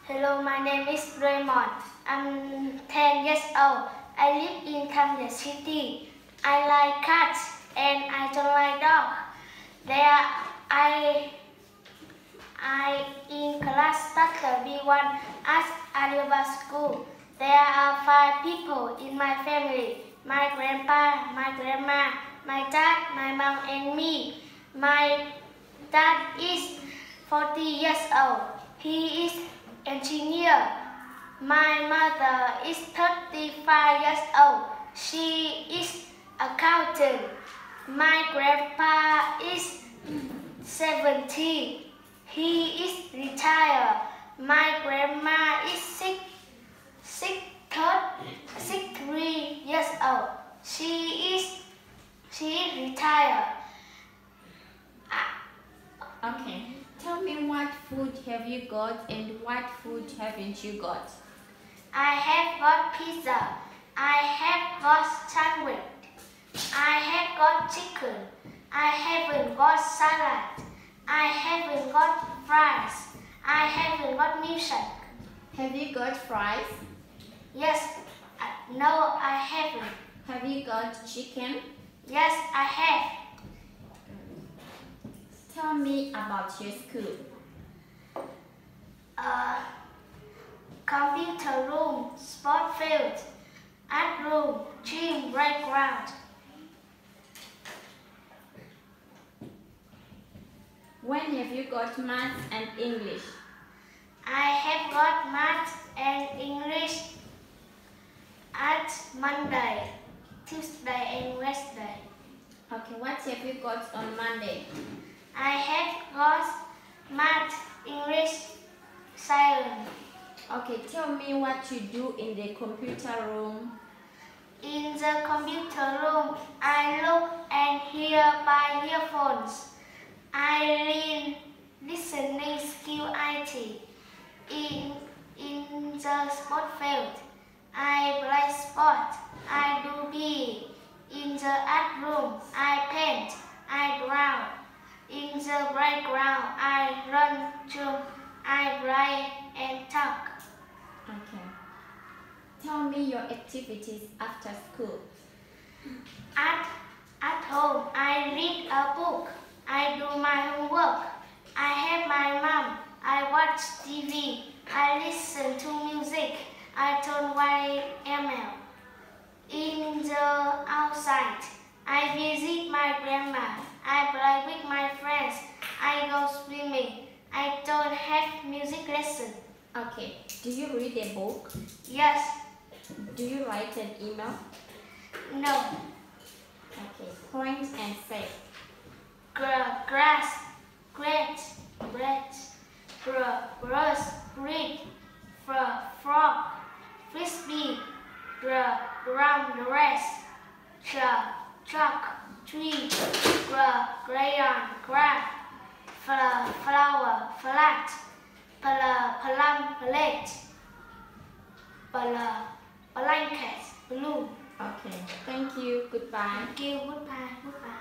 Hello, my name is Raymond. I'm 10 years old. I live in Camden City. I like cats and I don't like dogs. There I in class starter B1 at Alibaba School. There are 5 people in my family. My grandpa, my grandma, my dad, my mom and me. My dad is 40 years old. He is engineer. My mother is 35 years old. She is accountant. My grandpa is 70. He is retired. My grandma is 63 years old. She is retired. Okay. Tell me what food have you got and what food haven't you got? I have got pizza. I have got sandwich. I have got chicken. I haven't got salad. I haven't got fries. I haven't got milkshake. Have you got fries? Yes. No, I haven't. Have you got chicken? Yes, I have. Tell me about your school. Computer room, sport field, art room, gym, playground. When have you got maths and English? I have got math and English at Monday, Tuesday and Wednesday. Okay, what have you got on Monday? I have got math, English, science. Okay, tell me what you do in the computer room. In the computer room, I look and hear by earphones. I learn listening skill IT. In the sport field, I play sport. I do PE. In the art room, I paint. I draw. In the playground, I run, jump, I play and talk. Okay. Tell me your activities after school. At home, I read a book. I do my homework. I help my mom. I watch TV. I listen to music. I turn my email. In the outside, I visit my grandma. I play with my friends. I go swimming. I don't have music lesson. Okay. Do you read a book? Yes. Do you write an email? No. Okay. Point and say. Grass, great, bread, brush, reed, frog, frisbee, ground, rest, truck, tree, crayon, crab, flower, flat, plum, plate, blanket, blue. Okay. Thank you. Goodbye. Thank you. Goodbye.